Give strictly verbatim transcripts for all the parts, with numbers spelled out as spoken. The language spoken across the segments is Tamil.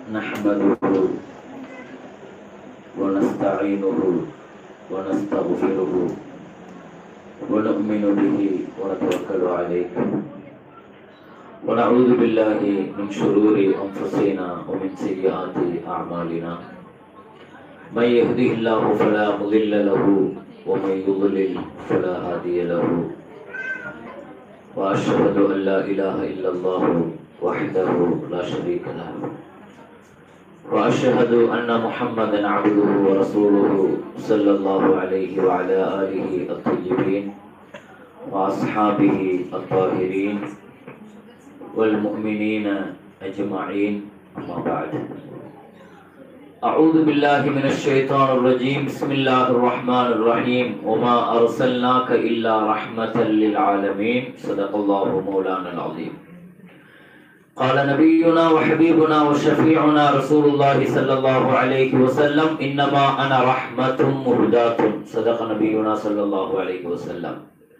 نحمده ونستعينه ونستغفره ونؤمن به ونتوكل عليه ونعوذ بالله من شرور أنفسنا ومن سيئات أعمالنا من يهده الله فلا مضل له ومن يضلل فلا هادي له وأشهد أن لا إله إلا الله وحده لا شريك له وأشهد أن محمدا عبده ورسوله صلى الله عليه وعلى آله الطيبين وأصحابه الطاهرين والمؤمنين أجمعين أما بعد أعوذ بالله من الشيطان الرجيم بسم الله الرحمن الرحيم وما أرسلناك إلا رحمة للعالمين صدق الله مولانا العظيم قال نبينا وحبيبنا وشفيعنا رسول الله صلى الله عليه وسلم إنما أنا رحمة مهداة صدق نبينا صلى الله عليه وسلم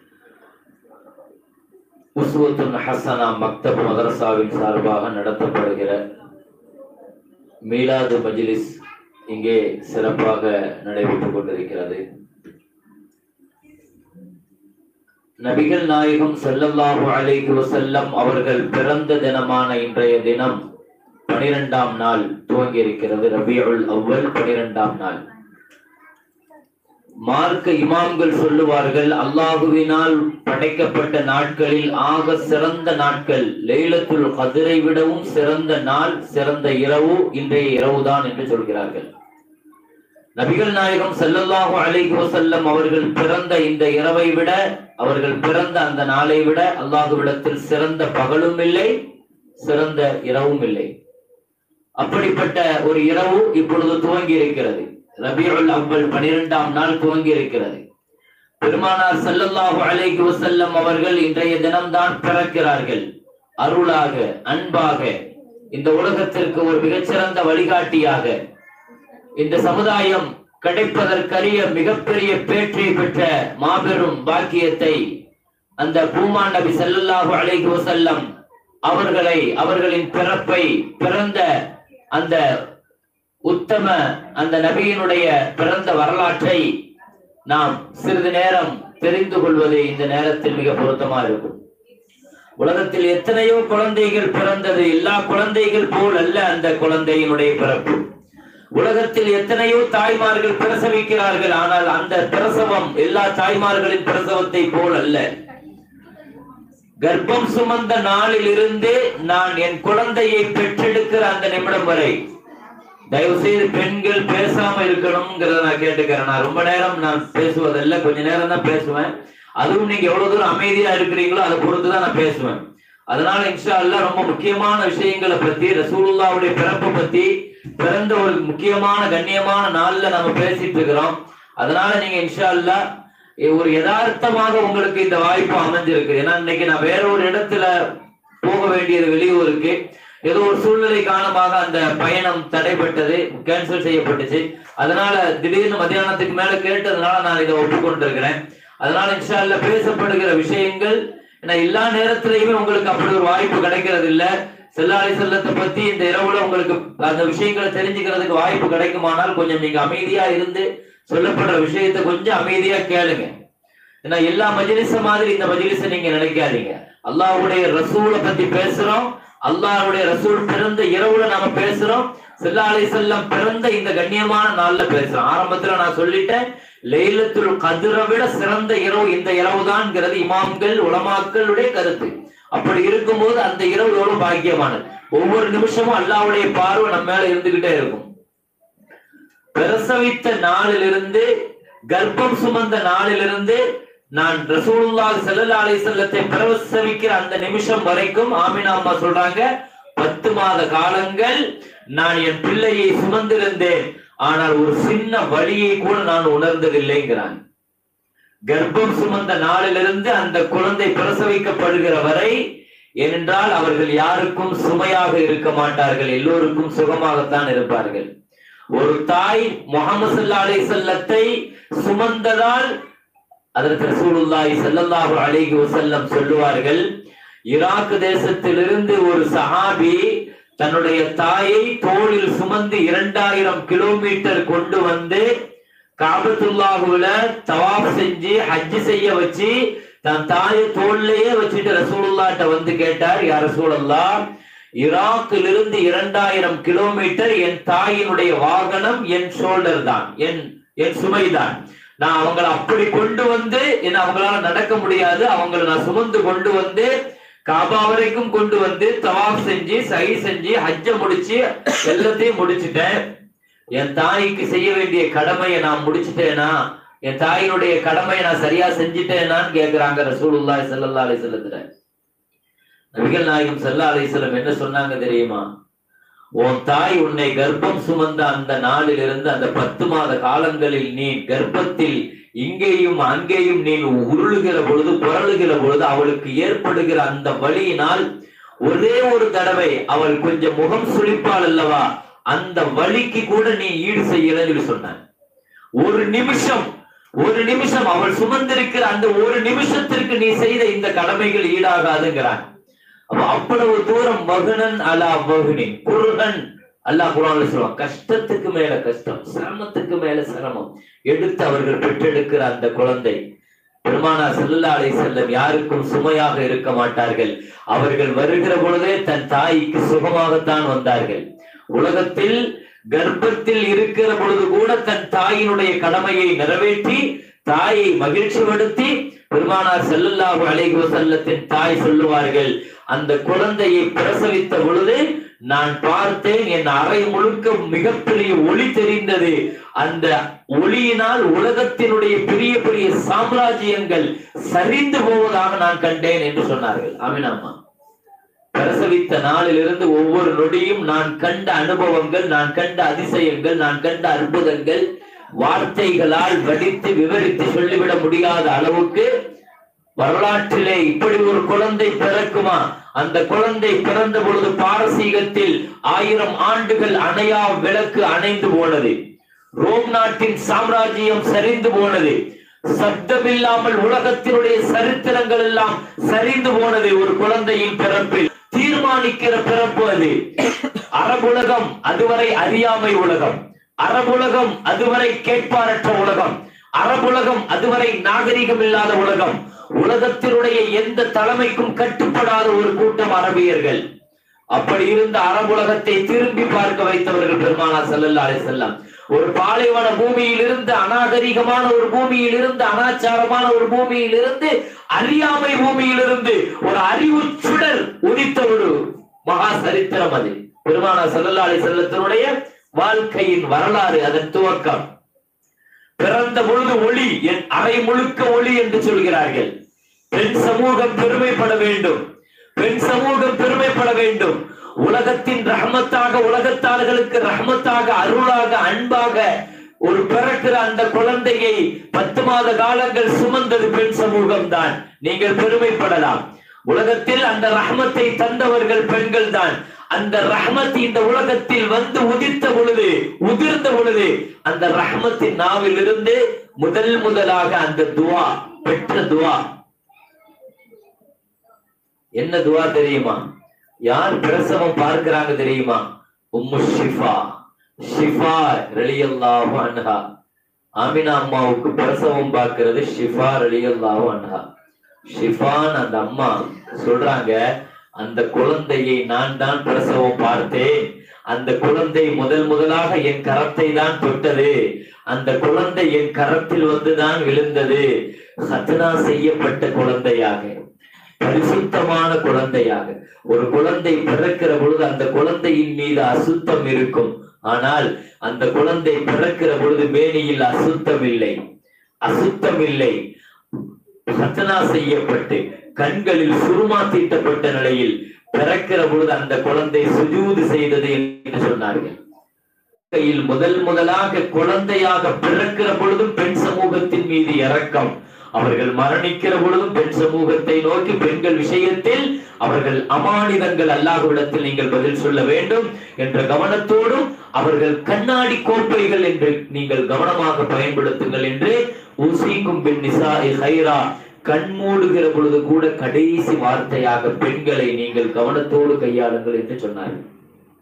உஸ்வத்துன் ஹஸனா மக்தப் மதரசாவின் சார்பாக நடத்தப்படுகிற மீலாது மஜ்லிஸ் இங்கே சிறப்பாக நடைபெற்றுக் கொண்டிருக்கிறது. நபிகள் நாயகம் ஸல்லல்லாஹு அலைஹி வஸல்லம் அவர்கள் பிறந்த தினமான இன்றைய தினம் பனிரெண்டாம் நாள் துவங்கி இருக்கிறது. ரபியுல் அவ்வல் பனிரெண்டாம் நாள். மார்க்க இமாம்கள் சொல்லுவார்கள், அல்லாஹுவினால் படைக்கப்பட்ட நாட்களில் ஆக சிறந்த நாட்கள், லைலத்துல் கத்ரை விடவும் சிறந்த நாள், சிறந்த இரவு இன்றைய இரவுதான் என்று சொல்கிறார்கள். நபிகள் நாயகம் ஸல்லல்லாஹு அலைஹி வஸல்லம் அவர்கள் பிறந்த இந்த இரவை விட, அவர்கள் பிறந்த அந்த நாளை விட அல்லாஹ்விடத்தில் சிறந்த பகலும் இல்லை, சிறந்த இரவும் இல்லை. அப்படிப்பட்ட ஒரு இரவு இப்பொழுது துவங்கி இருக்கிறது. ரபியுல் அவ்வல் பனிரெண்டாம் நாள் துவங்கி இருக்கிறது. பெருமானார் ஸல்லல்லாஹு அலைஹி வஸல்லம் அவர்கள் இன்றைய தினம்தான் பிறக்கிறார்கள். அருளாக, அன்பாக, இந்த உலகத்திற்கு ஒரு மிகச்சிறந்த வழிகாட்டியாக, இந்த சமுதாயம் கிடைப்பதற்கரிய மிகப்பெரிய பேற்றை பெற்ற மாபெரும் பாக்கியத்தை அந்த பூமான் நபி ஸல்லல்லாஹு அலைஹி வஸல்லம் அவர்களை, அவர்களின் பிறப்பை, பிறந்த அந்த உத்தம அந்த நபியினுடைய பிறந்த வரலாற்றை நாம் சிறிது நேரம் தெரிந்து கொள்வது இந்த நேரத்தில் மிக பொருத்தமா இருக்கும். உலகத்தில் எத்தனையோ குழந்தைகள் பிறந்தது, எல்லா குழந்தைகள் போல் அல்ல அந்த குழந்தையினுடைய பிறப்பு. உலகத்தில் எத்தனையோ தாய்மார்கள் பிரசவிக்கிறார்கள், ஆனால் அந்த பிரசவம் எல்லா தாய்மார்களின் பிரசவத்தை போல் அல்ல. கர்ப்பம் சுமந்த நாளில் இருந்து நான் என் குழந்தையை பெற்றெடுக்கிற அந்த நிமிடம் வரை தயவு செய்து பெண்கள் பேசாம இருக்கணும்ங்கிறத நான் கேட்டுக்கிறேன். நான் ரொம்ப நேரம் நான் பேசுவதில்லை, கொஞ்ச நேரம் தான் பேசுவேன். அதுவும் நீங்க எவ்வளவு தூரம் அமைதியா இருக்கிறீங்களோ அதை பொறுத்துதான் நான் பேசுவேன். அதனால இன்ஷா அல்லாஹ் ரொம்ப முக்கியமான விஷயங்களை பத்தி, ரசூலுல்லாஹ்வுடைய பிறப்பை பத்தி, பிறந்த ஒரு முக்கியமான கண்ணியமான நாள்ல நம்ம பேசிட்டு இருக்கிறோம். அதனால நீங்க இன்ஷா அல்லாஹ் ஒரு யதார்த்தமாக உங்களுக்கு இந்த வாய்ப்பு அமைஞ்சிருக்கு. ஏன்னா இன்னைக்கு நான் வேற ஒரு இடத்துல போக வேண்டியது வெளியூருக்கு, ஏதோ ஒரு சூழ்நிலை காரணமாக அந்த பயணம் தடைப்பட்டது, கேன்சல் செய்யப்பட்டுச்சு. அதனால திடீர்னு மத்தியானத்துக்கு மேல கேட்டதுனால நான் இதை ஒப்புக்கொண்டிருக்கிறேன். அதனால இன்ஷா அல்லாஹ் பேசப்படுகிற விஷயங்கள் எல்லா நேரத்திலையுமே உங்களுக்கு அப்படி ஒரு வாய்ப்பு கிடைக்கிறது இல்ல. ஸல்லல்லாஹு அலைஹி வஸல்லத்தை பத்தி இந்த இரவுல உங்களுக்கு அந்த விஷயங்களை தெரிஞ்சுக்கிறதுக்கு வாய்ப்பு கிடைக்குமானால் கொஞ்சம் நீங்க அமைதியா இருந்து சொல்லப்படுற விஷயத்தை கொஞ்சம் அமைதியா கேளுங்க. ஏன்னா எல்லா மஜ்லிஸ மாதிரி இந்த மஜ்லிஸ நீங்க நினைக்காதீங்க. அல்லாஹ்வுடைய ரசூலை பத்தி பேசுறோம், அல்லாஹ்வுடைய ரசூல் பிறந்த இரவுல நாம பேசுறோம், ஸல்லல்லாஹு அலைஹி வஸல்லம் பிறந்த இந்த கண்ணியமான நாள்ல பேசுறோம். ஆரம்பத்துல நான் சொல்லிட்டேன், லைலத்துல் கத்ரை விட சிறந்த இரவு இந்த இரவு தான்ங்கிறது இமாம்கள் உலமாக்களுடைய கருத்து. அப்படி இருக்கும்போது அந்த இரவு எவ்வளவு பாக்கியமானது. ஒவ்வொரு நிமிஷமும் அல்லாஹ்வுடைய பார்வை நம்ம மேல இருந்துகிட்டே இருக்கும். பிரசவித்த நாளிலிருந்து, கர்ப்பம் சுமந்த நாளிலிருந்து, நான் ரசூலுல்லாஹி ஸல்லல்லாஹு அலைஹி வஸல்லத்தை பிரசவிக்கிற அந்த நிமிஷம் வரைக்கும் ஆமினா அம்மா சொல்றாங்க, பத்து மாத காலங்கள் நான் என் பிள்ளையை சுமந்திருந்தேன், ஆனால் ஒரு சின்ன வலியை கூட நான் உணர்ந்ததில்லைங்கிறான். கர்ப்பம் சுமந்த நாளிலிருந்து அந்த குழந்தை பிரசவிக்கப்படுகிற வரை, ஏனென்றால் அவர்கள் யாருக்கும் சுமையாக இருக்க மாட்டார்கள், எல்லோருக்கும் சுகமாகத்தான் இருப்பார்கள். ஒரு தாய் முஹம்மது ஸல்லல்லாஹு அலைஹி வஸல்லத்தை சுமந்ததால் அதற்கு ரசூலுல்லாஹி ஸல்லல்லாஹு அலைஹி வஸல்லம் சொல்லுவார்கள், ஈராக் தேசத்திலிருந்து ஒரு சஹாபி தன்னுடைய தாயை தோளில் சுமந்து இரண்டாயிரம் கிலோமீட்டர் கொண்டு வந்து காபத்துல்லாஹுல தவாப் செஞ்சு ஹஜ் செய்ய வச்சு தன் தாயை தோல்லையே வச்சுட்டு ரசூலுல்லாஹ்ட்ட வந்து கேட்டார், யா ரசூலல்லாஹ், ஈராக்கில் இருந்து இரண்டாயிரம் கிலோமீட்டர் என் தாயினுடைய வாகனம் என் ஷோல்டர் தான், என் என் சுமைதான். நான் அவங்களை அப்படி கொண்டு வந்து என்ன அவங்களால நடக்க முடியாது, அவங்களை நான் சுமந்து கொண்டு வந்து காபா வரைக்கும் கொண்டு வந்து தவாப் செஞ்சு சஹி செஞ்சு ஹஜ்ஜ முடிச்சு எல்லாத்தையும் முடிச்சுட்டேன். என் தாய்க்கு செய்ய வேண்டிய கடமையை நான் முடிச்சுட்டேனா, என் தாயினுடைய கடமையை நான் சரியா செஞ்சுட்டேனான்னு கேக்குறாங்க ரசூலுல்லாஹி ஸல்லல்லாஹு அலைஹி வஸல்லம். நபிகள் நாயகம் ஸல்லல்லாஹு அலைஹி வஸல்லம் என்ன சொன்னாங்க தெரியுமா? உன் தாய் உன்னை கர்ப்பம் சுமந்த அந்த நாளில் இருந்து அந்த பத்து மாத காலங்களில் நீ கர்ப்பத்தில் இங்கேயும் அங்கேயும் நீ உருளுகிற பொழுது புரளுகிற பொழுது அவளுக்கு ஏற்படுகிற அந்த வலியினால் ஒரே ஒரு தடவை அவள் கொஞ்சம் முகம் சுளிப்பாள் அல்லவா, அந்த வலிக்கு கூட நீ ஈடு செய்யலன்னு சொன்னான். ஒரு நிமிஷம் ஒரு நிமிஷம் அவள் சுமந்திருக்கிற அந்த ஒரு நிமிஷத்திற்கு நீ செய்த இந்த கடமைகள் ஈடாகாதுங்கிறான். அப்ப அவ்வளவு தூரம் மகனன் அலா மகனின் குருகன் அல்லாஹ் குர்ஆன்ல சொல்றான். கஷ்டத்துக்கு மேல கஷ்டம், சிரமத்துக்கு மேல சிரமம் எடுத்து அவர்கள் பெற்றெடுக்கிற அந்த குழந்தை பெருமானார் ஸல்லல்லாஹு அலைஹி வஸல்லம் யாருக்கும் சுமையாக இருக்க மாட்டார்கள். அவர்கள் வருகிற பொழுதே தன் தாய்க்கு சுகமாகத்தான் வந்தார்கள். உலகத்தில் கர்ப்பத்தில் இருக்கிற பொழுது கூட தன் தாயினுடைய கடமையை நிறைவேற்றி தாயை மகிழ்ச்சிப்படுத்தி பெருமானார் ஸல்லல்லாஹு அலைஹி வஸல்லத்தின் தாய் சொல்லுவார்கள், அந்த குழந்தையை பிரசவித்த பொழுது நான் பார்த்தேன், என் அறை முழுக்க மிகப்பெரிய ஒளி தெரிந்தது. அந்த ஒளியினால் உலகத்தினுடைய பெரிய பெரிய சாம்ராஜ்யங்கள் சரிந்து போவதாக நான் கண்டேன் என்று சொன்னார்கள். ஆமீனாமா. பிரசவித்த நாளில் இருந்து ஒவ்வொரு நொடியும் நான் கண்ட அனுபவங்கள், நான் கண்ட அதிசயங்கள், நான் கண்ட அற்புதங்கள் வார்த்தைகளால் வடித்து விவரித்து சொல்லிவிட முடியாத அளவுக்கு வரலாற்றிலே இப்படி ஒரு குழந்தை பிறக்குமா? அந்த குழந்தை பிறந்த பொழுது பாரசீகத்தில் ஆயிரம் ஆண்டுகள் அணையா விளக்கு அணைந்து போனது. ரோம் நாட்டின் சாம்ராஜ்யம் சரிந்து போனது. சப்தமில்லாமல் உலகத்தினுடைய சரித்திரங்கள் எல்லாம் சரிந்து போனது ஒரு குழந்தையின் பிறப்பில். தீர்மானிக்கிற பிறப்பு அது. அரபுலகம் அதுவரை அறியாமை உலகம், அரபுலகம் அதுவரை கேட்பாரற்ற உலகம், அரபுலகம் அதுவரை நாகரிகம் இல்லாத உலகம், உலகத்தினுடைய எந்த தலைமைக்கும் கட்டுப்படாத ஒரு கூட்டம் அரபியர்கள். அப்படி இருந்த அரபுலகத்தை திரும்பி பார்க்க வைத்தவர்கள் பெருமானார் ஸல்லல்லாஹு அலைஹி வஸல்லம். ஒரு பாலைவன பூமியில் இருந்து, அநாகரிகமான ஒரு பூமியில் இருந்து, அனாச்சாரமான ஒரு பூமியில் இருந்து, அறியாமை பூமியில் இருந்து ஒரு அறிவு சுடர் உதித்த ஒரு மகா சரித்திரம் அது பெருமானார் ஸல்லல்லாஹு அலைஹி வஸல்லத்தினுடைய வாழ்க்கையின் வரலாறு. அதன் துவக்கம். பிறந்த பொழுது ஒளி, என் அறை முழுக்க ஒளி என்று சொல்கிறார்கள். பெண் சமூகம் பெருமைப்பட வேண்டும், பெண் சமூகம் பெருமைப்பட வேண்டும். உலகத்தின் ரஹமத்தாக, உலகத்தார்களுக்கு ரஹமத்தாக, அருளாக, அன்பாக ஒரு பிறக்கிற அந்த குழந்தையை பத்து மாத காலங்கள் சுமந்தது பெண் சமூகம் தான். நீங்கள் பெருமைப்படலாம். உலகத்தில் அந்த ரஹமத்தை தந்தவர்கள் பெண்கள் தான். அந்த ரஹமத் இந்த உலகத்தில் வந்து உதித்த பொழுது, உதிர்ந்த பொழுது, அந்த ரஹமத்தின் நாவில் இருந்து முதல் முதலாக அந்த துவா பெற்ற துவா என்ன துவா தெரியுமா? யார் பிரசவம் பார்க்கிறாங்க தெரியுமா? உம்மு ஷிஃபா, ஷிஃபா ரலியல்லாஹு அன்ஹா. ஆமினா அம்மாவுக்கு பிரசவம் பார்க்கிறது ஷிஃபா ரலியல்லாஹு அன்ஹா. ஷிஃபான் அந்த அம்மா சொல்றாங்க, அந்த குழந்தையை நான் தான் பிரசவம் பார்த்தேன். அந்த குழந்தை முதல் முதலாக என் கரத்தை தான் தொட்டது. அந்த குழந்தை என் கரத்தில் வந்துதான் விழுந்தது. ஹத்னா செய்யப்பட்ட குழந்தையாக, பரிசுத்தமான குழந்தையாக. ஒரு குழந்தை பிறக்கிற பொழுது அந்த குழந்தையின் மீது அசுத்தம் இருக்கும். ஆனால் அந்த குழந்தை பிறக்கிற பொழுது மேனியில் அசுத்தம் இல்லை, அசுத்தம் இல்லை. ஹத்னா செய்யப்பட்டு கண்களில் சுருமா தீட்டப்பட்ட நிலையில் பிறக்கிற பொழுது அந்த குழந்தை சுஜூது செய்தது என்று சொன்னார்கள். கையில் முதல் முதலாக குழந்தையாக பிறக்கிற பொழுதும் பெண் சமூகத்தின் மீது இரக்கம். அவர்கள் மரணிக்கிற பொழுதும் பெண் சமூகத்தை நோக்கி பெண்கள் விஷயத்தில் அவர்கள் அமானிதங்கள் அல்லாஹ்விடத்தில் நீங்கள் பதில் சொல்ல வேண்டும் என்ற கவனத்தோடும் அவர்கள் கண்ணாடி கோப்பைகள் என்று நீங்கள் கவனமாக பயன்படுத்துங்கள் என்று உசீக்கும் பின் நிசாஇ ஹைரா, கண்மூடுகிற பொழுது கூட கடைசி வார்த்தையாக பெண்களை நீங்கள் கவனத்தோடு கையாளுங்கள் என்று சொன்னார்கள்.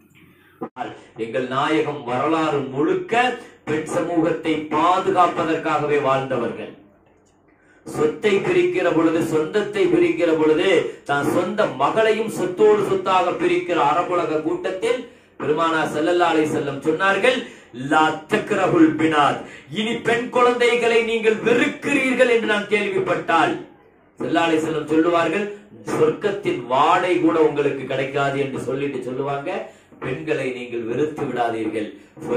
எங்கள் நாயகம் வரலாறு முழுக்க பெண் சமூகத்தை பாதுகாப்பதற்காகவே வாழ்ந்தவர்கள். சொத்தை பிரிக்கிற பொழுது, சொந்தத்தை பிரிக்கிற பொழுது, தான் சொந்த மகளையும் சொத்தோடு சொத்தாக பிரிக்கிற அரபுலக கூட்டத்தில் பெருமானார் ஸல்லல்லாஹு அலைஹி வஸல்லம் சொன்னார்கள், லா தக்ரஹுல் பினாத், இனி பெண் குழந்தைகளை நீங்கள் வெறுக்கிறீர்கள் என்று நான் கேள்விப்பட்டால் ஸல்லல்லாஹு அலைஹி வஸல்லம் சொல்லுவார்கள், சொர்க்கத்தின் வாடை கூட உங்களுக்கு கிடைக்காது என்று சொல்லிட்டு சொல்லுவாங்க, பெண்களை நீங்கள் வெறுத்து விடாதீர்கள்.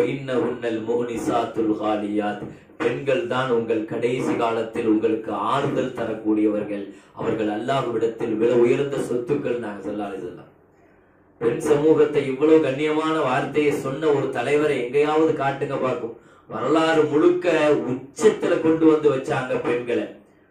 பெண்கள் தான் உங்கள் கடைசி காலத்தில் உங்களுக்கு ஆறுதல் தரக்கூடியவர்கள், அவர்கள் அல்லாஹ்விடத்தில் விலை உயர்ந்த சொத்துக்கள். நாங்கள் ஸல்லல்லாஹு அலைஹி வஸல்லம் பெண் சமூகத்தை இவ்வளவு கண்ணியமான வார்த்தையை சொன்ன ஒரு தலைவரை எங்கேயாவது காட்டுங்க பார்க்கும். வரலாறு முழுக்க உச்சத்துல கொண்டு வந்து வச்சாங்க பெண்களை.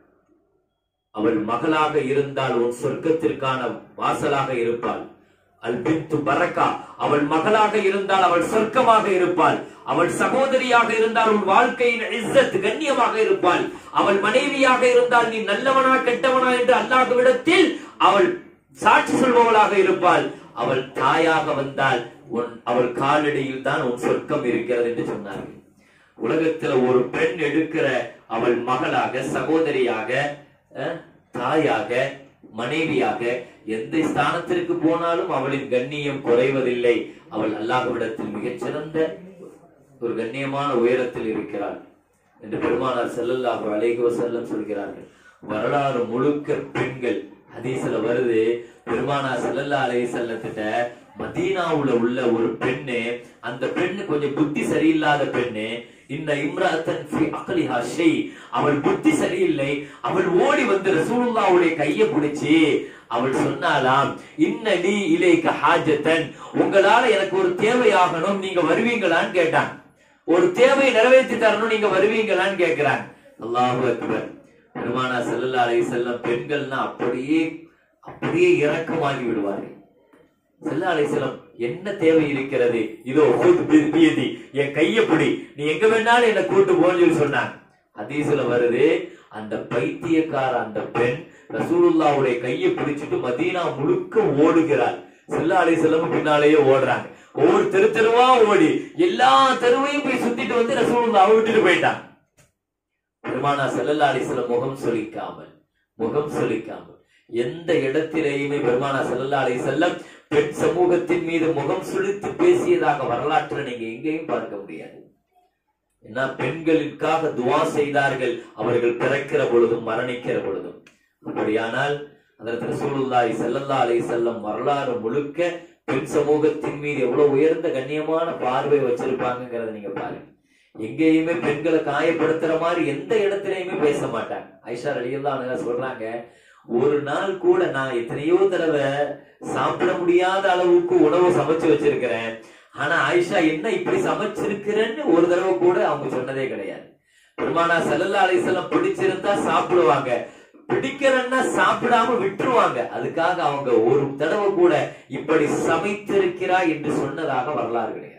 அவள் மகளாக இருந்தால் உன் சொர்க்கத்திற்கான வாசலாக இருப்பாள். அல் பின்து பரக்கா, அவள் மகளாக இருந்தால் அவள் சொர்க்கமாக இருப்பாள். அவள் சகோதரியாக இருந்தால் உன் வாழ்க்கையின் இஸ்ஸத் கண்ணியமாக இருப்பாள். அவள் மனைவியாக இருந்தால் நீ நல்லவனா கெட்டவனா என்று அல்லாஹ்விடத்தில் அவள் சாட்சி சொல்பவளாக இருப்பாள். அவள் தாயாக வந்தால் உன் அவள் காலடியில் தான் உன் சொர்க்கம் இருக்கிறது என்று சொன்னார்கள். உலகத்துல ஒரு பெண் எடுக்கிற அவள் மகளாக, சகோதரியாக, தாயாக, மனைவியாக எந்த ஸ்தானத்திற்கு போனாலும் அவளின் கண்ணியம் குறைவதில்லை. அவள் அல்லாஹ்விடத்தில் மிகச்சிறந்த ஒரு கண்ணியமான உயரத்தில் இருக்கிறாள் என்று பெருமானார் ஸல்லல்லாஹு அலைஹி வஸல்லம் சொல்கிறார்கள். வரலாறு முழுக்க பெண்கள். ஹதீஸ்ல வருது, பெருமானார் ஸல்லல்லாஹு அலைஹி வஸல்லம் கிட்ட மதீனாவுல உள்ள ஒரு பெண்ணு, அந்த பெண்ணு கொஞ்சம் புத்தி சரியில்லாத பெண்ணு, இன்ன இம்ராத்தன் ஃபீ அக்லிஹா ஷை, அவள் புத்தி சரியில்லை. அவள் ஓடி வந்து ரசூலுல்லாஹ்வுடைய கையை பிடிச்சி அவள் சொன்னாலாம், இன்னலி இலைக ஹாஜத்தன், உங்களால எனக்கு ஒரு தேவையாகணும், நீங்க வருவீங்களான்னு கேட்டான். ஒரு தேவையை நிறைவேற்றி தரணும், நீங்க வருவீங்களான்னு கேட்கிறான். அல்லாஹு அக்பர். பெருமானார் ஸல்லல்லாஹு அலைஹி வஸல்லம் பெண்கள்னா அப்படியே அப்படியே இரக்கமாகி விடுவார்கள். ஸல்லல்லாஹு அலைஹி வஸல்லம் என்ன தேவை இருக்கிறது, இதோ என் கையப்படி, நீ எங்க வேணாலும் என்ன கூட்டு போன்னு சொன்னாங்க. ஹதீஸ்ல வருது, அந்த பைத்தியக்கார அந்த பெண் ரசூலுல்லாஹ்வுடைய கையை பிடிச்சிட்டு மதீனா முழுக்க ஓடுகிறாள். ஸல்லல்லாஹு அலைஹி வஸல்லம் பின்னாலேயே ஓடுறாங்க. ஒவ்வொரு தெரு தெருவா ஓடி எல்லா தெருவையும் போய் சுத்திட்டு வந்து ரசூலுல்லாஹ்வை விட்டுட்டு போயிட்டாங்க. பெருமானார் ஸல்லல்லாஹு அலைஹி வஸல்லம் முகம் சொலிக்காமல் முகம் சொலிக்காமல் எந்த இடத்திலேயுமே பெருமானார் ஸல்லல்லாஹு அலைஹி வஸல்லம் பெண் சமூகத்தின் மீது முகம் சுளித்து பேசியதாக வரலாற்றில் நீங்க எங்கேயும் பார்க்க முடியாது. ஏன்னா பெண்களுக்காக துவா செய்தார்கள், அவர்கள் பிறக்கிற பொழுதும் மரணிக்கிற பொழுதும். அப்படியானால் அதற்கு ரசூலுல்லாஹி ஸல்லல்லாஹு அலைஹி வஸல்லம் வரலாறு முழுக்க பெண் சமூகத்தின் மீது எவ்வளவு உயர்ந்த கண்ணியமான பார்வை வச்சிருப்பாங்கிறத நீங்க பாருங்க. எங்கேயுமே பெண்களை காயப்படுத்துற மாதிரி எந்த இடத்திலையுமே பேச மாட்டாங்க. ஆயிஷா ரலியல்லாஹு அன்ஹா சொல்றாங்க, ஒரு நாள் கூட நான் எத்தனையோ தடவை சாப்பிட முடியாத அளவுக்கு உணவு சமைச்சு வச்சிருக்கிறேன், ஆனா ஆயிஷா என்ன இப்படி சமைச்சிருக்கிறேன்னு ஒரு தடவை கூட அவங்க சொன்னதே கிடையாது. பெருமானார் ஸல்லல்லாஹு அலைஹி வஸல்லம் பிடிச்சிருந்தா சாப்பிடுவாங்க, பிடிக்கலன்னா சாப்பிடாம விட்டுருவாங்க. அதுக்காக அவங்க ஒரு தடவை கூட இப்படி சமைத்திருக்கிறாய் என்று சொன்னதாக வரலாறு கிடையாது.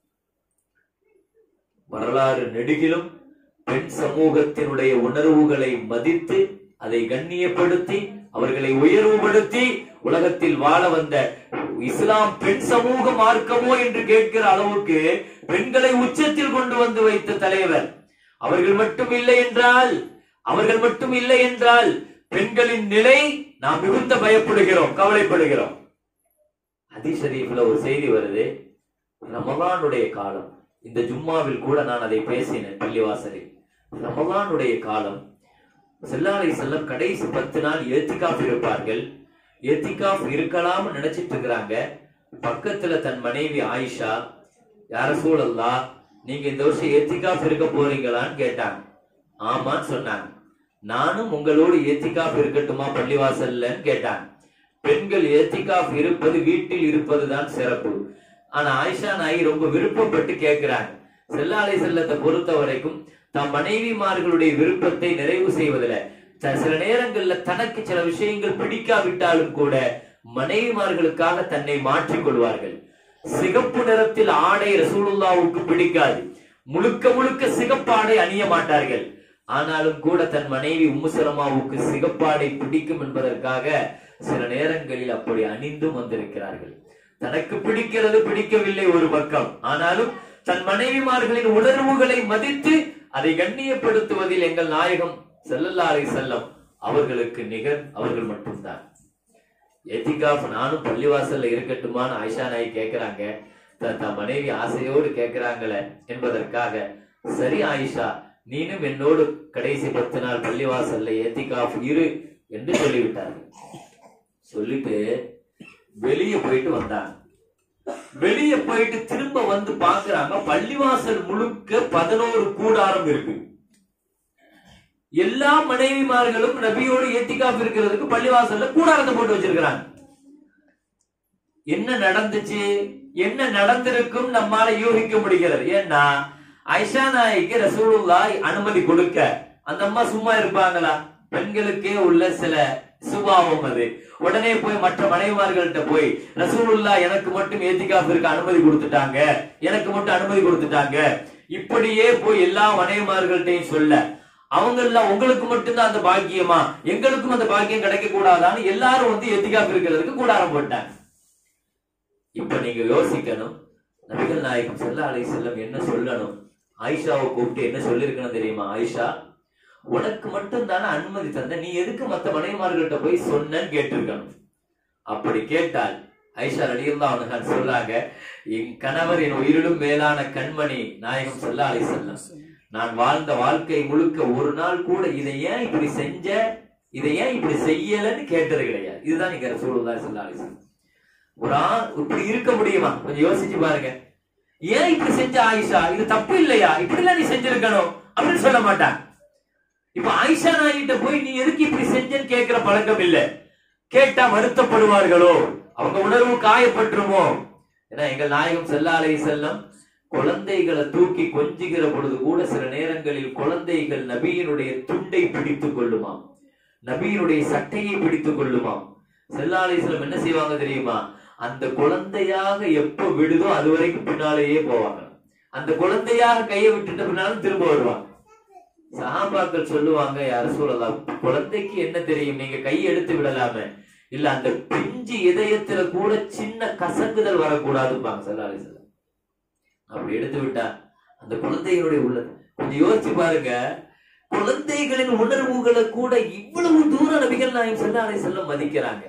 வரலாறு நெடுகிலும் பெண் சமூகத்தினுடைய உணர்வுகளை மதித்து அதை கண்ணியப்படுத்தி அவர்களை உயர்வுபடுத்தி உலகத்தில் வாழ வந்த இஸ்லாம் பெண் சமூக மார்க்கமோ என்று கேட்கிற அளவுக்கு பெண்களை உச்சத்தில் கொண்டு வந்து வைத்த தலைவர். அவர்கள் மட்டும் இல்லை என்றால் அவர்கள் மட்டும் இல்லை என்றால் பெண்களின் நிலை நாம் மிகுந்த பயப்படுகிறோம், கவலைப்படுகிறோம். ஹதீஸ் ஷரீஃப்ல ஒரு செய்தி வருது, ரமலானுடைய காலம். இந்த ஜும்மாவில் கூட நான் அதை பேசினேன் பள்ளிவாசலில். ரமலானுடைய காலம், ஸல்லல்லாஹு அலைஹி வஸல்லம் கடைசி பத்து நாள் ஏத்திகாஃப் இருப்பார்கள். ஏத்திகாஃப் இருக்கலாம் நினைச்சிட்டு இருக்கிறாங்க. பக்கத்துல தன் மனைவி ஆயிஷா, யா ரசூலல்லாஹ், நீங்க இந்த வருஷம் ஏத்திகாஃப் இருக்க போறீங்களான்னு கேட்டாங்க. ஆமான்னு சொன்னாங்க. நானும் உங்களோடு ஏத்திகாஃப் இருக்கட்டுமா பள்ளிவாசல்லன்னு கேட்டாங்க. பெண்கள் ஏத்திகாஃப் இருப்பது வீட்டில் இருப்பதுதான் சிறப்பு. ஆனா ஆயிஷா நாயகி ரொம்ப விருப்பப்பட்டு கேட்கிறாங்க. ஸல்லல்லாஹு அலைஹி வஸல்லத்தை பொறுத்த வரைக்கும் தம் மனைவிமார்களுடைய விருப்பத்தை நிறைவு செய்வதில் சில நேரங்கள்ல தனக்கு சில விஷயங்கள் பிடிக்காவிட்டாலும் கூட மனைவிமார்களுக்காக தன்னை மாற்றிக் கொள்வார்கள். சிகப்பு நிறத்தில் ஆடை ரசூலுல்லாஹ்வுக்கு பிடிக்காது, முழுக்க முழுக்க சிகப்பாடை அணிய மாட்டார்கள். ஆனாலும் கூட தன் மனைவி உம்மு சலமாவுக்கு சிகப்பாடை பிடிக்கும் என்பதற்காக சில நேரங்களில் அப்படி அணிந்தும் வந்திருக்கிறார்கள். தனக்கு பிடிக்கிறது பிடிக்கவில்லை ஒரு பக்கம், ஆனாலும் தன் மனைவிமார்களின் உணர்வுகளை மதித்து அதை கண்ணியப்படுத்துவதில் எங்கள் நாயகம் ஸல்லல்லாஹு அலைஹி வஸல்லம் அவர்களுக்கு நிகர் அவர்கள் மட்டும்தான். எத்திகாஃப் நானும் பள்ளிவாசல்ல இருக்கட்டுமான்னு ஆயிஷா நாயகி கேட்கிறாங்க. தன் மனைவி ஆசையோடு கேட்கிறாங்களே என்பதற்காக, சரி ஆயிஷா, நீனும் என்னோடு கடைசி பத்து நாள் பள்ளிவாசல்ல எத்திகாஃப் இரு என்று சொல்லிவிட்டார்கள். சொல்லிட்டு வெளியே போயிட்டு வந்தாங்க. வெளியே போயிட்டு திரும்ப வந்து பாக்குறாங்க, பள்ளிவாசல் முழுக்க பதினோரு கூடாரம் இருக்கு. எல்லா மனைவிமார்களும் நபியோடு எத்திகாஃப் இருக்கிறதுக்கு பள்ளிவாசல்ல கூடாரத்தை போட்டு வச்சிருக்கிறாங்க. என்ன நடந்துச்சு, என்ன நடந்திருக்கும் நம்மால யூகிக்க முடிகிறது. ஏன்னா ஆயிஷா நாயகிக்கு ரசூலுல்லாஹ் அனுமதி கொடுக்க அந்த அம்மா சும்மா இருப்பாங்களா? பெண்களுக்கே உள்ள சில சுபாவம் அது. உடனே போய் மற்ற மனைவிமார்கள்ட்ட போய் ரசூலுல்லாஹ் எனக்கு மட்டும் எத்திகாஃப் இருக்க அனுமதி கொடுத்துட்டாங்க, எனக்கு மட்டும் அனுமதி கொடுத்துட்டாங்க, இப்படியே போய் எல்லா மனைவிமார்கள்ட்டையும் சொல்ல, அவங்க எல்லாம் உங்களுக்கு மட்டும்தான் அந்த பாக்கியமா, எங்களுக்கும் அந்த பாக்கியம் கிடைக்க கூடாதான்னு எல்லாரும் வந்து எத்திகாஃப் இருக்கிறதுக்கு கூடாரம் போட்டாங்க. இப்ப நீங்க யோசிக்கணும், நபிகள் நாயகம் ஸல்லல்லாஹு அலைஹி வஸல்லம் என்ன சொல்லணும்? ஆயிஷாவை கூப்பிட்டு என்ன சொல்லிருக்கணும் தெரியுமா? ஆயிஷா, உனக்கு மட்டும் தானே அனுமதி தந்த, நீ எதுக்கு மத்த மனைவிமார்கள்ட்ட போய் சொன்னன்னு கேட்டிருக்கணும். அப்படி கேட்டால் ஆயிஷா ரலியல்லாஹு அன்ஹா சொல்றாங்க, என் கணவர் என் உயிரிலும் மேலான கண்மணி நாயகம் ஸல்லல்லாஹு அலைஹி வஸல்லம், நான் வாழ்ந்த வாழ்க்கை முழுக்க ஒரு நாள் கூட இதை ஏன் இப்படி செஞ்ச, இதை ஏன் இப்படி செய்யலன்னு கேட்டது கிடையாது. இதுதான் நீங்க ரசூலுல்லாஹி ஸல்லல்லாஹு அலைஹி வஸல்லம். ஒரு ஆண் இப்படி இருக்க முடியுமா? கொஞ்சம் யோசிச்சு பாருங்க. ஏன் இப்படி செஞ்ச ஆயிஷா, இது தப்பு இல்லையா, இப்படி எல்லாம் நீ செஞ்சிருக்கணும் அப்படின்னு சொல்ல மாட்டான். இப்ப ஆயிஷா நாயிட்ட போய் நீ எதுக்கு இப்படி செஞ்சன்னு கேட்கிற பழக்கம் இல்ல. கேட்டா வருத்தப்படுவார்களோ, அவங்க உணர்வு காயப்பட்டுருமோ. ஏன்னா எங்கள் நாயகம் ஸல்லல்லாஹு அலைஹி வஸல்லம் குழந்தைகளை தூக்கி கொஞ்சுகிற பொழுது கூட சில நேரங்களில் குழந்தைகள் நபியினுடைய துண்டை பிடித்துக் கொள்ளுமாம், நபியினுடைய சட்டையை பிடித்துக் கொள்ளுமாம். ஸல்லல்லாஹு அலைஹி வஸல்லம் என்ன செய்வாங்க தெரியுமா? அந்த குழந்தையாக எப்ப விடுதோ அது வரைக்கும் பின்னாலேயே போவாங்க. அந்த குழந்தையாக கையை விட்டுட்ட பின்னாலும் திரும்ப வருவாங்க. சஹாபாக்கள் சொல்லுவாங்க, யார் ரசூலல்லாஹ், குழந்தைக்கு என்ன தெரியும், நீங்க கை எடுத்து விடலாமே. இல்ல, அந்த பிஞ்சு இதயத்துல கூட சின்ன கசங்குதல் வரக்கூடாதுப்பாங்க ஸல்லல்லாஹு அலைஹி வஸல்லம். அப்படி எடுத்து விட்டா அந்த குழந்தைகளுடைய உள்ள கொஞ்சம் யோசிச்சு பாருங்க. குழந்தைகளின் உணர்வுகளை கூட இவ்வளவு தூரம் நபிகள் நாயகம் ஸல்லல்லாஹு அலைஹி வஸல்லம் மதிக்கிறாங்க.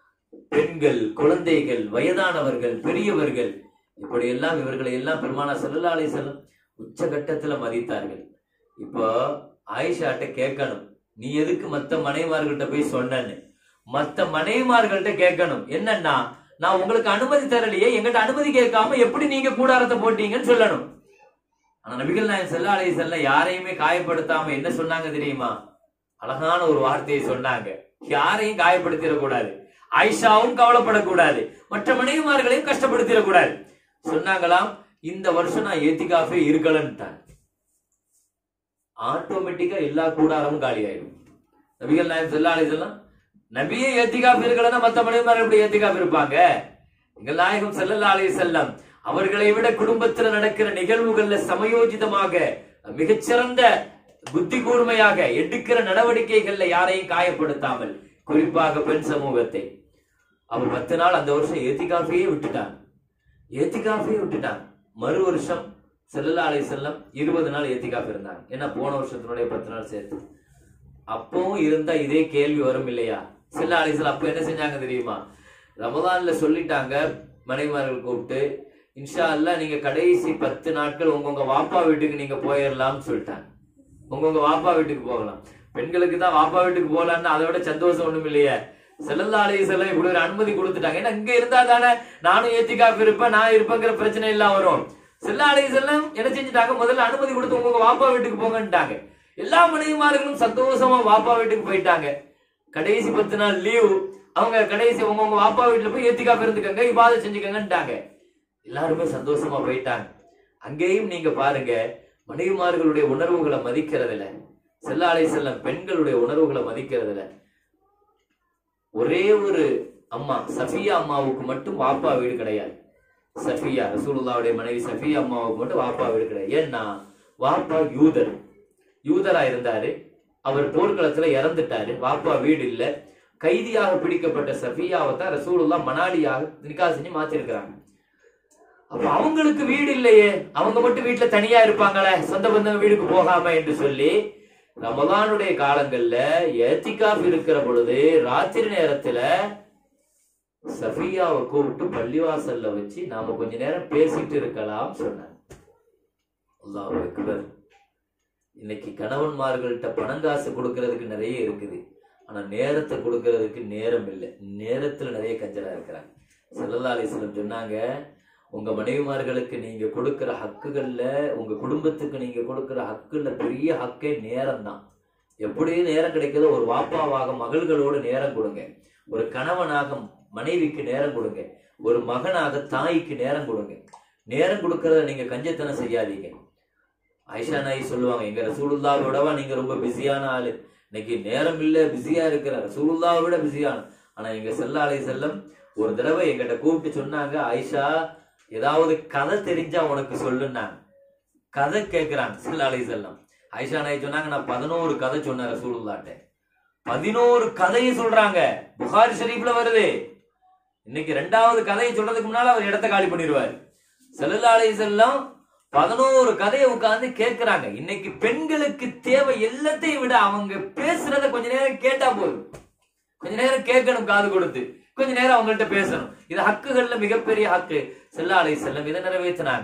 பெண்கள், குழந்தைகள், வயதானவர்கள், பெரியவர்கள், இப்படி எல்லாம் இவர்களை எல்லாம் பெருமானார் ஸல்லல்லாஹு அலைஹி வஸல்லம் உச்சகட்டத்துல மதித்தார்கள். இப்போ ஆயிஷாட்ட கேட்கணும், நீ எதுக்கு மத்த மனைவிமார்கள்ட்ட போய் சொன்னன்னு. மத்த மனைவிமார்கள்ட்ட கேட்கணும், என்னன்னா நான் உங்களுக்கு அனுமதி தரலையே, எங்கிட்ட அனுமதி கேட்காம எப்படி நீங்க கூடாரத்தை போட்டீங்கன்னு சொல்லணும். ஆனா நபிகள் நாயகம் ஸல்லல்லாஹு அலைஹி வஸல்லம் யாரையுமே காயப்படுத்தாம என்ன சொன்னாங்க தெரியுமா? அழகான ஒரு வார்த்தையை சொன்னாங்க, யாரையும் காயப்படுத்திடக்கூடாது, ஆயிஷாவும் கவலைப்படக்கூடாது, மற்ற மனைவிமார்களையும் கஷ்டப்படுத்திடக்கூடாது. சொன்னாங்களாம், இந்த வருஷம் நான் ஏத்திகாஃபே இருக்கலன்ட்டாங்க. ஆட்டோமேட்டிக்கா எல்லா கூடாரமும் காலி ஆயிடும். நபிகள் நாயகம் ஸல்லல்லாஹு அலைஹி வஸல்லம் நபியே ஏத்திகாஃப் இருக்கலன்னா மத்த மனைவிமார்கள் எப்படி ஏத்திகாஃப் இருப்பாங்க? எங்கள் நாயகம் ஸல்லல்லாஹு அலைஹி வஸல்லம் அவர்களை விட குடும்பத்தில் நடக்கிற நிகழ்வுகள்ல சமயோஜிதமாக மிகச்சிறந்த புத்தி கூர்மையாக எடுக்கிற நடவடிக்கைகள்ல யாரையும் காயப்படுத்தாமல், குறிப்பாக பெண் சமூகத்தை, அவர் பத்து நாள் அந்த வருஷம் ஏத்திகாஃபையே விட்டுட்டாங்க. ஏத்திகாஃபையே விட்டுட்டாங்க. மறு வருஷம் ஸல்லல்லாஹு அலைஹி வஸல்லம் இருபது நாள் ஏத்திகாஃப் இருந்தாங்க. ஏன்னா போன வருஷத்தினுடைய பத்து நாள் சேர்த்து. அப்பவும் இருந்தா இதே கேள்வி வரும் இல்லையா? ஸல்லல்லாஹு அலைஹி வஸல்லம் அப்ப என்ன செஞ்சாங்க தெரியுமா? ரமதான்ல சொல்லிட்டாங்க மனைவிமார்கள் கூப்பிட்டு, இன்ஷா அல்லாஹ் நீங்க கடைசி பத்து நாட்கள் உங்க வாப்பா வீட்டுக்கு நீங்க போயிடலாம்னு சொல்லிட்டாங்க. உங்க வாப்பா வீட்டுக்கு போகலாம். பெண்களுக்கு தான் வாப்பா வீட்டுக்கு போகலான்னு அதை விட சந்தோஷம் ஒண்ணும் இல்லையே. ஸல்லல்லாஹு அலைஹி வஸல்லம் இப்படி ஒரு அனுமதி கொடுத்துட்டாங்க. ஏன்னா இங்க இருந்தா தானே நானும் ஏத்திகாஃப் இருப்பேன், நான் இருப்பேங்கிற பிரச்சனை எல்லாம் வரும். ஸல்லல்லாஹு அலைஹி வஸல்லம் என்ன செஞ்சுட்டாங்க? முதல்ல அனுமதி கொடுத்து உங்க வாப்பா வீட்டுக்கு போங்கன்ட்டாங்க. எல்லா மனைவிமார்களும் சந்தோஷமா வாப்பா வீட்டுக்கு போயிட்டாங்க. கடைசி பத்து நாள் லீவு, அவங்க கடைசி உங்க உங்க வாப்பா வீட்டுல போய் ஏத்திகாஃப் இருந்துக்கங்க, இபாதத் செஞ்சுக்கங்கன்ட்டாங்க. எல்லாருமே சந்தோஷமா போயிட்டாங்க. அங்கேயும் நீங்க பாருங்க, மனைவிமார்களுடைய உணர்வுகளை மதிக்கிறதுல, ஸல்லல்லாஹு அலைஹி வஸல்லம் பெண்களுடைய உணர்வுகளை மதிக்கிறதுல. ஒரே ஒரு அம்மா சஃபியா அம்மாவுக்கு மட்டும் வாப்பா வீடு கிடையாது. சஃபியா ரசூலுல்லாஹ்வுடைய மனைவி சஃபியா அம்மாவுக்கு மட்டும் வாப்பா வீடு கிடையாது. ஏன்னா வாப்பா யூதர், யூதரா இருந்தாரு. அவர் போர்க்களத்துல இறந்துட்டாரு. வாப்பா வீடு இல்ல. கைதியாக பிடிக்கப்பட்ட சஃபியாவை தான் ரசூலுல்லாஹ் மணாலியாக நிக்கா செஞ்சு மாத்திருக்கிறாங்க. அப்ப அவங்களுக்கு வீடு இல்லையே, அவங்க மட்டும் வீட்டுல தனியா இருப்பாங்களே, சொந்த பந்தம் வீடுக்கு போகாம என்று சொல்லி ரமலானுடைய காலங்கள்ல ஏத்திகாஃப் இருக்கிற பொழுது ராத்திரி நேரத்துல சஃபியாவை கூப்பிட்டு பள்ளிவாசல்ல வச்சு நாம கொஞ்ச நேரம் பேசிட்டு இருக்கலாம் சொன்னாங்க. அல்லாஹ் அக்பர். இன்னைக்கு கணவன்மார்கள்ட்ட பணங்காசு கொடுக்கறதுக்கு நிறைய இருக்குது, ஆனா நேரத்தை கொடுக்கறதுக்கு நேரம் இல்லை. நேரத்துல நிறைய கஞ்சலா இருக்கிறாங்க. ஸல்லல்லாஹு அலைஹி வஸல்லம் சொன்னாங்க, உங்க மனைவிமார்களுக்கு நீங்க கொடுக்கிற ஹக்குகள்ல, உங்க குடும்பத்துக்கு நீங்க கொடுக்கிற ஹக்குல பெரிய ஹக்கே நேரம் தான். எப்படியும் நேரம் கிடைக்கிறதோ ஒரு வாப்பாவாக மகள்களோடு நேரம் கொடுங்க, ஒரு கணவனாக மனைவிக்கு நேரம் கொடுங்க, ஒரு மகனாக தாய்க்கு நேரம் கொடுங்க. நேரம் கொடுக்கறத நீங்க கஞ்சத்தனம் செய்யாதீங்க. ஆயிஷா நாயி சொல்லுவாங்க, எங்க ரசூலுல்லாஹ் விடவா நீங்க ரொம்ப பிஸியான ஆளு, இன்னைக்கு நேரம் இல்ல, பிஸியா இருக்கிற ரசூலுல்லாஹ் விட பிஸியான. ஆனா எங்க ஸல்லல்லாஹு அலைஹி வஸல்லம் ஒரு தடவை எங்கிட்ட கூப்பிட்டு சொன்னாங்க, ஆயிஷா ஏதாவது கதை தெரிஞ்சா உனக்கு சொல்லுன்னாங்க. கதை கேட்கிறாங்க ஸல்லல்லாஹு அலைஹி வஸல்லம். ஆயிஷா நாயி சொன்னாங்க, நான் பதினோரு கதை சொன்னேன் ரசூலுல்லாஹ்ட்ட. பதினோரு கதையை சொல்றாங்க, புகாரி ஷரீஃப்ல வருது. இன்னைக்கு ரெண்டாவது கதையை சொல்றதுக்கு முன்னால அவர் இடத்த காலி பண்ணிடுவார். ஸல்லல்லாஹு அலைஹி வஸல்லம் பதினோரு கதையை உட்கார்ந்து கேட்கிறாங்க. இன்னைக்கு பெண்களுக்கு தேவை எல்லாத்தையும் விட அவங்க பேசுறத கொஞ்ச நேரம் கேட்டா போதும். கொஞ்ச நேரம் கேட்கணும், காது கொடுத்து கொஞ்ச நேரம் அவங்கள்ட்ட பேசணும். இது ஹக்குகள்ல மிகப்பெரிய ஹக்கு. ஸல்லல்லாஹு அலைஹி வஸல்லம் இதை நிறைவேற்றினாங்க.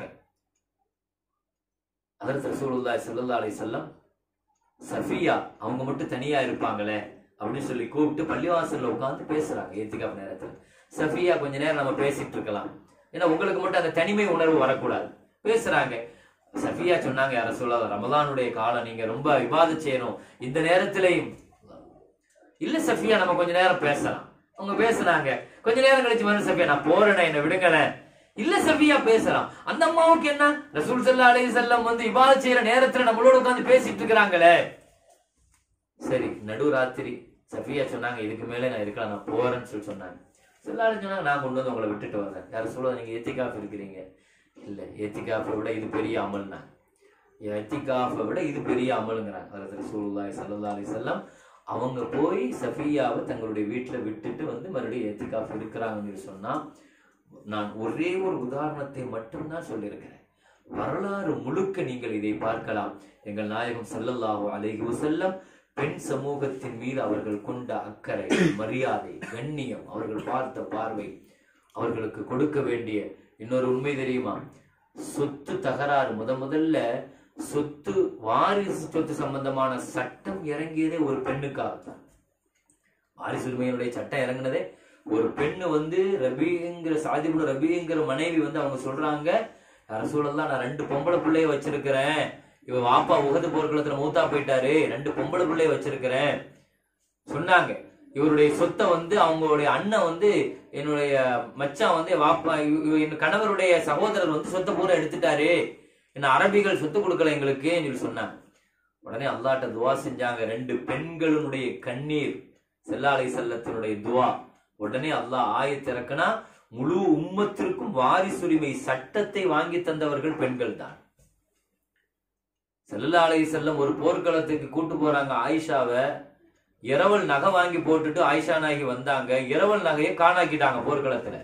ஹஜ்ரத் ரசூலுல்லாஹி ஸல்லல்லாஹு அலைஹி வஸல்லம் சஃபியா அவங்க மட்டும் தனியா இருப்பாங்களே அப்படின்னு சொல்லி கூப்பிட்டு பள்ளிவாசல்ல உட்கார்ந்து பேசுறாங்க. ஏத்திகாஃப் நேரத்துல சஃபியா கொஞ்ச நேரம் நம்ம பேசிட்டு இருக்கலாம், ஏன்னா உங்களுக்கு மட்டும் அந்த தனிமை உணர்வு வரக்கூடாது. பேசுறாங்க. சஃபியா சொன்னாங்க, யா ரசூலல்லாஹ் ரமலானுடைய காலம், நீங்க ரொம்ப இபாதத் செய்யணும் இந்த நேரத்திலையும். இல்ல சஃபியா நம்ம கொஞ்ச நேரம் பேசலாம். அவங்க பேசுனாங்க. கொஞ்ச நேரம் கழிச்சு வந்து சஃபியா நான் போறேனே, என்ன விடுங்கல. இல்ல சஃபியா பேசலாம். அந்த அம்மாவுக்கு என்ன, ரசூல் ஸல்லல்லாஹு அலைஹி வஸல்லம் வந்து இபாதத் செய்யற நேரத்துல நம்மளோட உட்கார்ந்து பேசிட்டு இருக்கிறாங்களே. சரி, நடு ராத்திரி சஃபியா சொன்னாங்க, இதுக்கு மேல நான் இருக்கலாம், நான் போறேன்னு சொல்லி சொன்னாங்க. ஸல்லல்லாஹு அலைஹி சொன்னாங்க, நான் கொண்டு வந்து உங்களை விட்டுட்டு வரேன். யார சொல்லுவாங்க, நீங்க ஏத்திகாஃப் இருக்கிறீங்க. இல்ல, ஏத்திகாஃபை விட இது பெரிய அமல்னா, ஏத்திகாஃபை விட இது பெரிய அமலுங்கிறாங்க ஹஜ்ரத் ரசூலுல்லாஹி ஸல்லல்லாஹு அலைஹி வஸல்லம். அவங்க போய் சஃபியாவை தங்களுடைய வீட்டுல விட்டுட்டு வந்து மறுபடியும் ஏத்திகாஃப் இருக்கிறாங்கன்னு சொன்னா, நான் ஒரே ஒரு உதாரணத்தை மட்டும்தான் சொல்லியிருக்கிறேன். வரலாறு முழுக்க நீங்கள் இதை பார்க்கலாம். எங்கள் நாயகம் ஸல்லல்லாஹு அலைஹி வஸல்லம் பெண் சமூகத்தின் மீது அவர்கள் கொண்ட அக்கறை, மரியாதை, கண்ணியம், அவர்கள் பார்த்த பார்வை, அவர்களுக்கு கொடுக்க வேண்டிய இன்னொரு உண்மை தெரியுமா, சொத்து தகராறு முத முதல்ல சொத்து வாரிசு சொத்து சம்பந்தமான சட்டம் இறங்கியதே ஒரு பெண்ணுக்காகத்தான். வாரிசு உரிமையினுடைய சட்டம் இறங்கினதே ஒரு பெண்ணு வந்து ரபிங்கிற சாதிபுட ரபிங்கிற மனைவி வந்து அவங்க சொல்றாங்க, ரசூலுல்லாஹ் நான் ரெண்டு பொம்பளை பிள்ளைய வச்சிருக்கிறேன், இவ வாப்பா உஹது போர்க்களத்துல மூத்தா போயிட்டாரு, ரெண்டு பொம்பளை பிள்ளைய வச்சிருக்கிறேன் சொன்னாங்க. இவருடைய சொத்தை வந்து அவங்களுடைய அண்ணன் வந்து என்னுடைய மச்சான் வந்து வாப்பா என் கணவருடைய சகோதரர் வந்து சொத்தை பூரா எடுத்துட்டாரு, என்ன அரபிகள் சொத்து கொடுக்கல எங்களுக்கு சொல்லி சொன்னாங்க. உடனே அல்லாஹ்ட்ட துவா செஞ்சாங்க. ரெண்டு பெண்களுடைய கண்ணீர், ஸல்லல்லாஹு அலைஹி வஸல்லத்தினுடைய துவா. உடனே அல்லாஹ் ஆயத் இறக்குனா, முழு உம்மத்திற்கும் வாரிசுரிமை சட்டத்தை வாங்கி தந்தவர்கள் பெண்கள் தான். ஸல்லல்லாஹு அலைஹி வஸல்லம் ஒரு போர்க்களத்துக்கு கூட்டு போறாங்க ஆயிஷாவை. இரவல் நகை வாங்கி போட்டுட்டு ஆயிஷா நாயகி வந்தாங்க. இரவல் நகையை காணாக்கிட்டாங்க போர்க்களத்துல.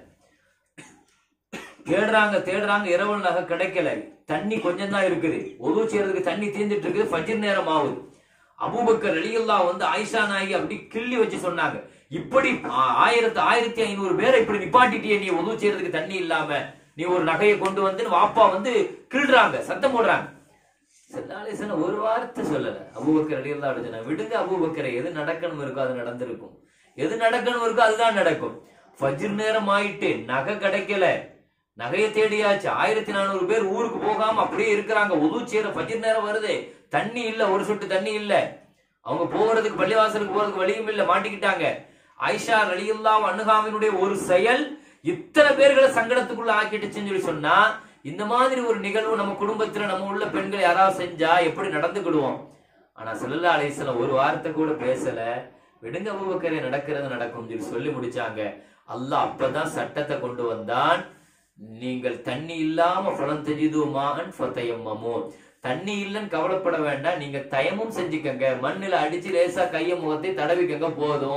தேடுறாங்க தேடுறாங்க இரவல் நகை கிடைக்கல. தண்ணி கொஞ்சம் தான் இருக்குது, ஒது செய்யறதுக்கு தண்ணி தீர்ந்துட்டு இருக்குது, ஃபஜ்ர் நேரம் ஆகுது. அபூபக்கர் ரலியல்லாஹு வந்து ஆயிஷா நாயகி அப்படி கிள்ளி வச்சு சொன்னாங்க, இப்படி ஆயிரத்து ஆயிரத்தி ஐநூறு பேரை இப்படி நிப்பாட்டிட்டியே, நீ ஒது செய்யறதுக்கு தண்ணி இல்லாம நீ ஒரு நகையை கொண்டு வந்து வாப்பா வந்து கிள்றாங்க, சத்தம் போடுறாங்க. ஸல்லல்லாஹு அலைஹி வஸல்லம் ஒரு வார்த்தை சொல்லல. அபூபக்கர் ரலியல்லாஹு அன்ஹு சொன்னாங்க, விடுங்க அபூபக்கரை, எது நடக்கணும் இருக்கோ அது நடந்திருக்கும், எது நடக்கணும் இருக்கோ அதுதான் நடக்கும். ஃபஜ்ர் நேரம் ஆயிட்டு நகை கிடைக்கல, நகையை தேடியாச்சு. ஆயிரத்தி நானூறு பேர் ஊருக்கு போகாம அப்படியே இருக்கிறாங்க. ஒது செய்யற ஃபஜ்ர் நேரம் வருது, தண்ணி இல்ல, ஒரு சொட்டு தண்ணி இல்ல. அவங்க போகிறதுக்கு பள்ளிவாசலுக்கு போறதுக்கு வழியும் இல்ல, மாட்டிக்கிட்டாங்க. ஆயிஷா ரலியல்லாஹு அன்ஹாவினுடைய ஒரு செயல் இத்தனை பேர்களை சங்கடத்துக்குள்ள ஆக்கிட்டுச்சுன்னு சொல்லி சொன்னா, இந்த மாதிரி ஒரு நிகழ்வு நம்ம குடும்பத்துல நம்ம உள்ள பெண்கள் யாராவது செஞ்சா எப்படி நடந்துக்கிடுவோம். ஆனா ஸல்லல்லாஹு அலைஹி வஸல்லம் ஒரு வார்த்தை கூட பேசல. விடுங்க அபூபக்கரே, நடக்கிறது நடக்கும் சொல்லி சொல்லி முடிச்சாங்க. அல்லாஹ் அப்பதான் சட்டத்தை கொண்டு வந்தான், நீங்கள் தண்ணி இல்லாம ஃபலம் தஜிதுமான் ஃபதயம்மமு, தண்ணி இல்லைன்னு கவலைப்பட வேண்டாம், நீங்க தயமும் செஞ்சுக்கங்க, மண்ணில அடிச்சு லேசா கைய முகத்தை தடவிக்கங்க போதும்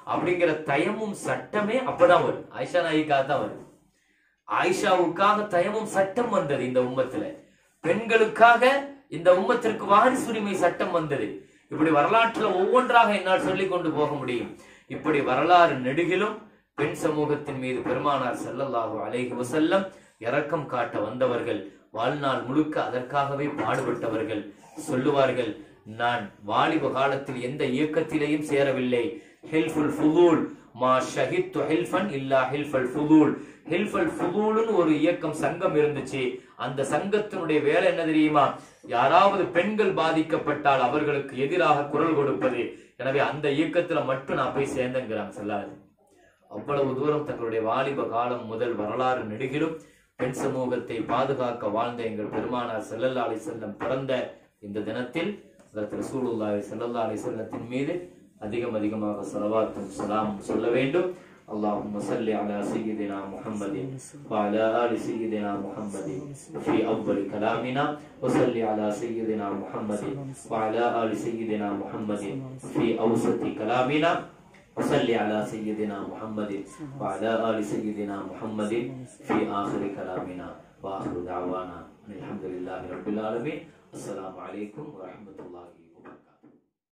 அப்படிங்கிற தயமும் சட்டமே அப்பதான் வரும். ஆயிஷா நாயிக்காக தான் வரும். ஆயிஷாவுக்காக தயமும் சட்டம் வந்தது இந்த உம்மத்துல. பெண்களுக்காக இந்த உம்மத்திற்கு வாரிசுரிமை சட்டம் வந்தது. இப்படி வரலாற்றுல ஒவ்வொன்றாக என்னால் சொல்லிக் கொண்டு போக முடியும். இப்படி வரலாறு நெடுகிலும் பெண் சமூகத்தின் மீது பெருமானார் ஸல்லல்லாஹு அலைஹி வஸல்லம் இரக்கம் காட்ட வந்தவர்கள், வாழ்நாள் முழுக்க அதற்காகவே பாடுபட்டவர்கள். சொல்லுவார்கள், நான் வாலிப காலத்தில் எந்த இயக்கத்திலேயும் சேரவில்லை. ஹில்ஃபுல் ஃபுதூல் மா ஷஹித்து ஹில்ஃபன் இல்லா ஹில்ஃபல் ஃபுதூல். ஹில்ஃபல் ஃபுதூல்னு ஒரு இயக்கம், சங்கம் இருந்துச்சு. அந்த சங்கத்தினுடைய வேலை என்ன தெரியுமா? யாராவது பெண்கள் பாதிக்கப்பட்டால் அவர்களுக்கு எதிராக குரல் கொடுப்பது. எனவே அந்த இயக்கத்துல மட்டும் நான் போய் சேர்ந்தேங்கிறாங்க சொல்லாது. அவ்வளவு தூரம் தங்களுடைய வாலிப காலம் முதல் வரலாறு நெடுகிலும் பெண் சமூகத்தை பாதுகாக்க வாழ்ந்த எங்கள் பெருமானார் ஸல்லல்லாஹு அலைஹி வஸல்லம் பிறந்த இந்த தினத்தில் ரசூலுல்லாஹி ஸல்லல்லாஹு அலைஹி வஸல்லத்தின் மீது அதிகம் அதிகமாக ஸலவாத்தும் ஸலாமும் சொல்ல வேண்டும். اللهم صل على سيدنا محمد وعلى آل سيدنا محمد في أول كلامنا، وصل على سيدنا محمد وعلى آل سيدنا محمد في أوسط كلامنا، وصل على سيدنا محمد وعلى آل سيدنا محمد في آخر كلامنا، وآخر دعوانا الحمد لله رب العالمين. السلام عليكم ورحمة الله.